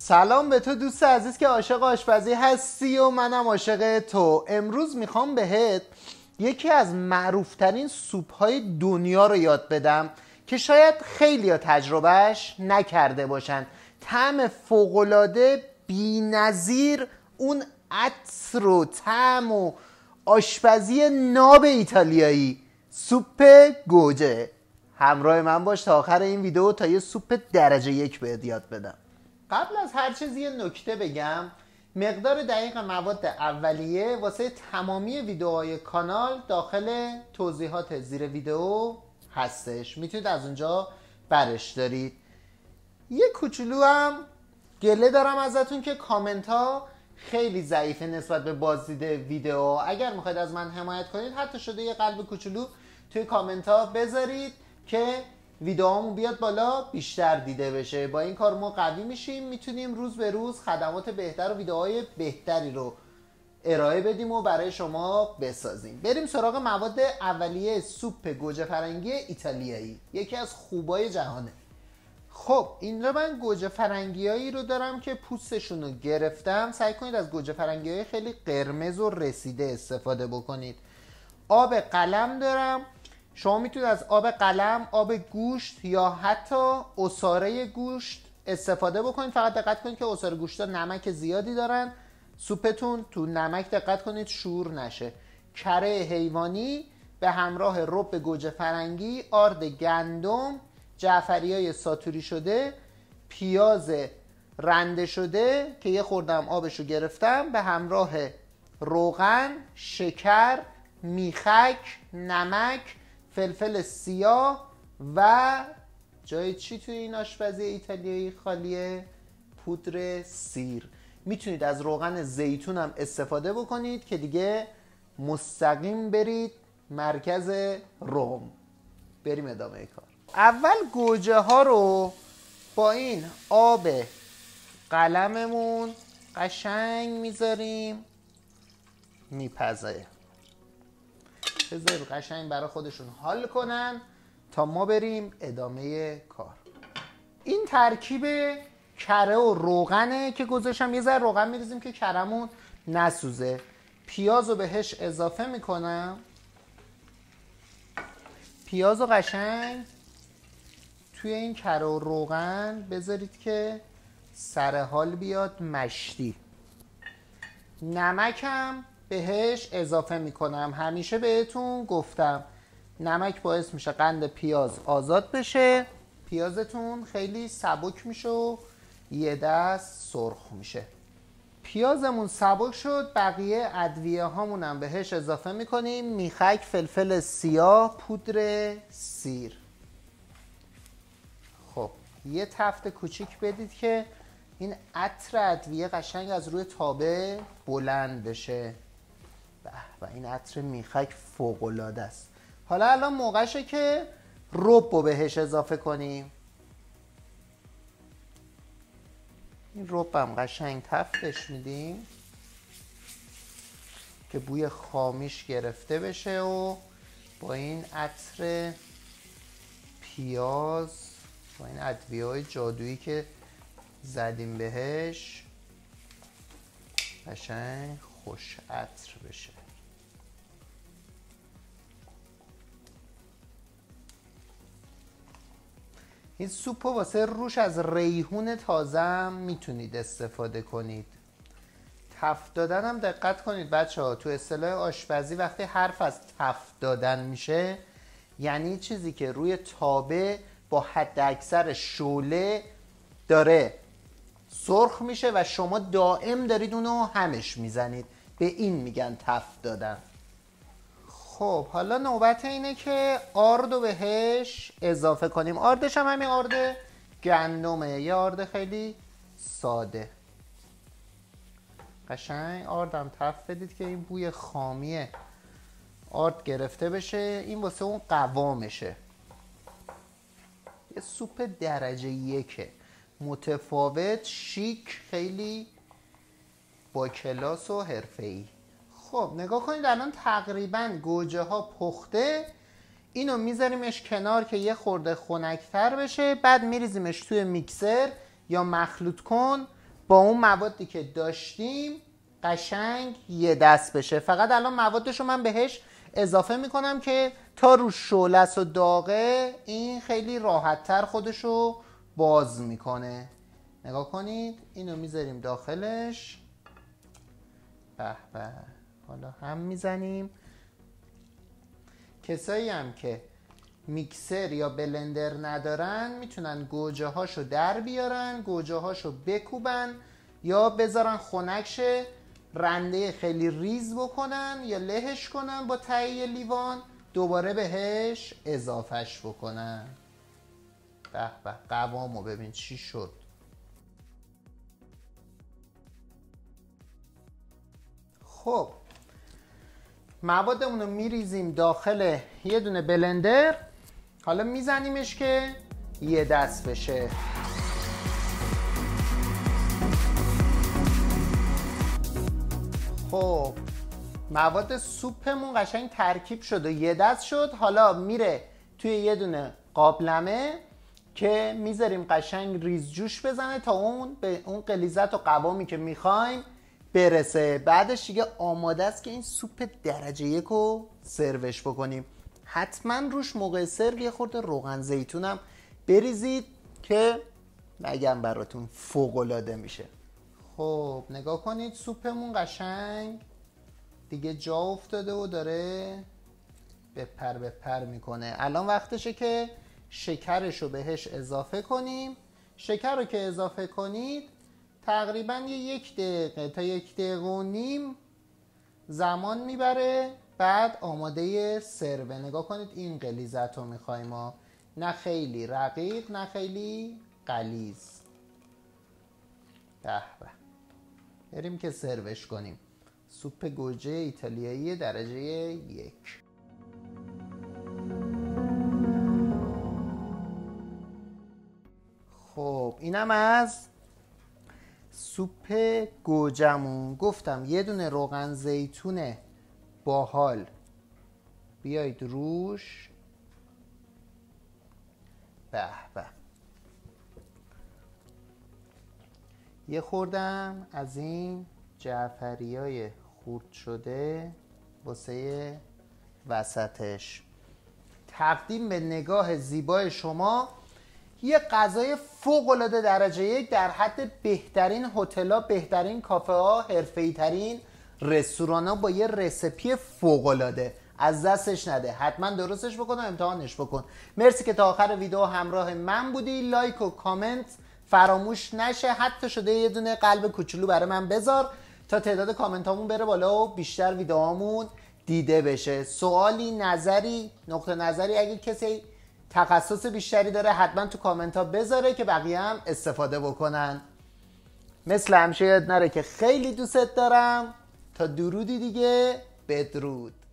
سلام به تو دوست عزیز که عاشق آشپزی هستی و منم عاشق تو. امروز میخوام بهت یکی از معروفترین سوپ‌های دنیا رو یاد بدم که شاید خیلی‌ها تجربهش نکرده باشن. طعم فوق‌العاده بی‌نظیر، اون عطر و طعم و آشپزی ناب ایتالیایی، سوپ گوجه. همراه من باش تا آخر این ویدیو تا یه سوپ درجه 1 بهت یاد بدم. قبل از هر چیزی یه نکته بگم. مقدار دقیق مواد اولیه واسه تمامی ویدیوهای کانال داخل توضیحات زیر ویدیو هستش، میتونید از اونجا برش دارید. یه کوچولو هم گله دارم ازتون که کامنت ها خیلی ضعیفه نسبت به بازدید ویدیو. اگر میخواید از من حمایت کنید حتی شده یه قلب کوچولو توی کامنت ها بذارید که ویدیوهامون بیاد بالا، بیشتر دیده بشه. با این کار ما قوی میشیم، میتونیم روز به روز خدمات بهتر و ویدیوهای بهتری رو ارائه بدیم و برای شما بسازیم. بریم سراغ مواد اولیه سوپ گوجه فرنگی ایتالیایی، یکی از خوبای جهانه. خب اینجا من گوجه فرنگیایی رو دارم که پوستشون رو گرفتم. سعی کنید از گوجه فرنگیای خیلی قرمز و رسیده استفاده بکنید. آب قلم دارم. شما میتونید از آب قلم، آب گوشت یا حتی عصاره گوشت استفاده بکنید. فقط دقت کنید که عصاره گوشت ها نمک زیادی دارن. سوپتون تو نمک دقت کنید شور نشه. کره حیوانی به همراه رب گوجه فرنگی، آرد گندم، جعفریای ساتوری شده، پیاز رنده شده که یه خوردم آبشو گرفتم، به همراه روغن، شکر، میخک، نمک، فلفل سیاه و جای چی توی این آشپزی ایتالیایی خالیه؟ پودر سیر. میتونید از روغن زیتون هم استفاده بکنید که دیگه مستقیم برید مرکز روم. بریم ادامه کار. اول گوجه ها رو با این آب قلممون قشنگ میذاریم میپزه. بذارید قشنگ برای خودشون حال کنن تا ما بریم ادامه کار. این ترکیب کره و روغنه که گذاشتم. یه ذره روغن میریزیم که کرمون نسوزه. پیاز رو بهش اضافه میکنم. پیاز رو قشنگ توی این کره و روغن بذارید که سر حال بیاد مشتی. نمکم بهش اضافه میکنم. همیشه بهتون گفتم نمک باعث میشه قند پیاز آزاد بشه، پیازتون خیلی سبک میشه و یه دست سرخ میشه. پیازمون سبک شد، بقیه ادویه هامونم بهش اضافه میکنیم. میخک، فلفل سیاه، پودر سیر. خب یه تفت کوچیک بدید که این عطر ادویه قشنگ از روی تابه بلند بشه. و این عطر میخک فوق‌العاده است. حالا الان موقعشه که رب رو بهش اضافه کنیم. این رب هم قشنگ تفتش میدیم که بوی خامیش گرفته بشه و با این عطر پیاز، با این ادویه‌های جادویی که زدیم بهش قشنگ خوش عطر بشه. این سوپ رو واسه روش از ریحون تازه هم میتونید استفاده کنید. تفت دادن هم دقت کنید بچه ها. تو اصطلاح آشپزی وقتی حرف از تفت دادن میشه یعنی چیزی که روی تابه با حد اکثر شعله داره سرخ میشه و شما دائم دارید اونو همش میزنید. به این میگن تفت دادن. خب حالا نوبت اینه که آرد رو بهش اضافه کنیم. آردش هم همین آرد گندمه، یه آرد خیلی ساده. قشنگ آردم تفت بدید که این بوی خامی آرد گرفته بشه. این واسه اون قوامشه. یه سوپ درجه 1 متفاوت، شیک، خیلی با کلاس و حرفه‌ای. خب نگاه کنید الان تقریبا گوجه ها پخته. اینو میذاریمش کنار که یه خورده خنک‌تر بشه. بعد میریزیمش توی میکسر یا مخلوط کن با اون موادی که داشتیم قشنگ یه دست بشه. فقط الان موادشو من بهش اضافه میکنم که تا رو شعله‌س و داغه این خیلی راحت‌تر خودشو باز میکنه. نگاه کنید اینو میذاریم داخلش. به به. حالا هم میزنیم. کسایی هم که میکسر یا بلندر ندارن میتونن گوجه هاشو در بیارن، گوجه هاشو بکوبن یا بذارن خنک شه، رنده خیلی ریز بکنن یا لهش کنن با تهیه لیوان، دوباره بهش اضافهش بکنن. به به. قوامو ببین چی شد. خب موادمون رو میریزیم داخل یه دونه بلندر. حالا میزنیمش که یه دست بشه. خب مواد سوپمون قشنگ ترکیب شد و یه دست شد. حالا میره توی یه دونه قابلمه که میذاریم قشنگ ریز جوش بزنه تا اون به اون غلیظت و قوامی که میخوایم برسه. بعدش دیگه آماده است که این سوپ درجه 1 رو سروش بکنیم. حتما روش موقع سرو یه خورده روغن زیتونم بریزید که نگم براتون فوق‌العاده میشه. خب نگاه کنید سوپمون قشنگ دیگه جا افتاده و داره بپر میکنه. الان وقتشه که شکرش رو بهش اضافه کنیم. شکر رو که اضافه کنید تقریبا 1 دقیقه تا 1 دقیقه و نیم زمان میبره. بعد آماده سروه. نگاه کنید این غلیظت رو میخوایم ما، نه خیلی رقیق نه خیلی غلیظ. به به. بریم که سروش کنیم. سوپ گوجه ایتالیایی درجه 1. خب اینم از سوپ گوجمون. گفتم یه دونه روغن زیتون باحال بیایید روش. به به. یه خوردم از این جعفریای خورد شده واسه وسطش. تقدیم به نگاه زیبای شما یه غذای فوق‌العاده درجه 1 در حد بهترین هتل‌ها، بهترین کافه‌ها، حرفه‌ای ترین رستورانا با یه رسیپی فوق‌العاده. از دستش نده. حتما درستش بکن و امتحانش بکن. مرسی که تا آخر ویدیو همراه من بودی. لایک و کامنت فراموش نشه. حتی شده یه دونه قلب کوچولو برای من بذار تا تعداد کامنت هامون بره بالا و بیشتر ویدیوهامون دیده بشه. سوالی، نظری، نقطه نظری اگه کسی تخصص بیشتری داره حتما تو کامنت ها بذاره که بقیه هم استفاده بکنن. مثل همیشه یاد نره که خیلی دوست دارم. تا درودی دیگه، بدرود.